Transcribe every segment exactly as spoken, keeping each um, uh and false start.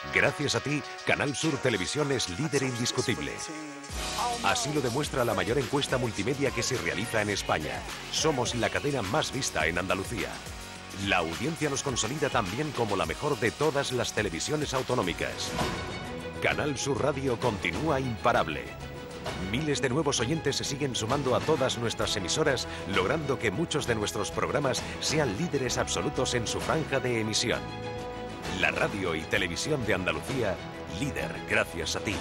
Gracias a ti, Canal Sur Televisión es líder indiscutible. Así lo demuestra la mayor encuesta multimedia que se realiza en España. Somos la cadena más vista en Andalucía. La audiencia nos consolida también como la mejor de todas las televisiones autonómicas. Canal Sur Radio continúa imparable. Miles de nuevos oyentes se siguen sumando a todas nuestras emisoras, logrando que muchos de nuestros programas sean líderes absolutos en su franja de emisión. La radio y televisión de Andalucía, líder gracias a ti.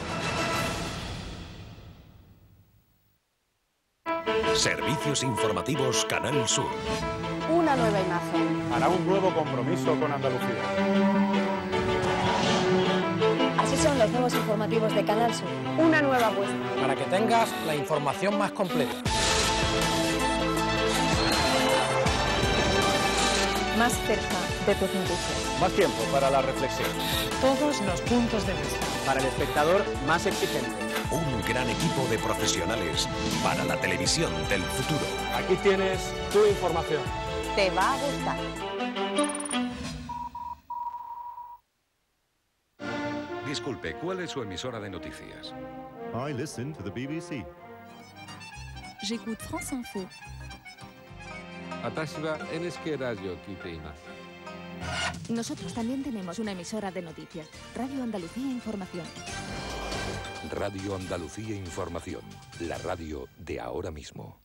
Servicios informativos Canal Sur. Una nueva imagen. Hará un nuevo compromiso con Andalucía. Así son los nuevos informativos de Canal Sur. Una nueva apuesta. Para que tengas la información más completa. Más cerca de tus noticias. Más tiempo para la reflexión. Todos los puntos de vista. Para el espectador más exigente. Un gran equipo de profesionales para la televisión del futuro. Aquí tienes tu información. Te va a gustar. Disculpe, ¿cuál es su emisora de noticias? I listen to the B B C. J'écoute France Info. 私は エヌエイチケー ラジオを聞いています。 Nosotros también tenemos una emisora de noticias, Radio Andalucía Información. Radio Andalucía Información, la radio de ahora mismo.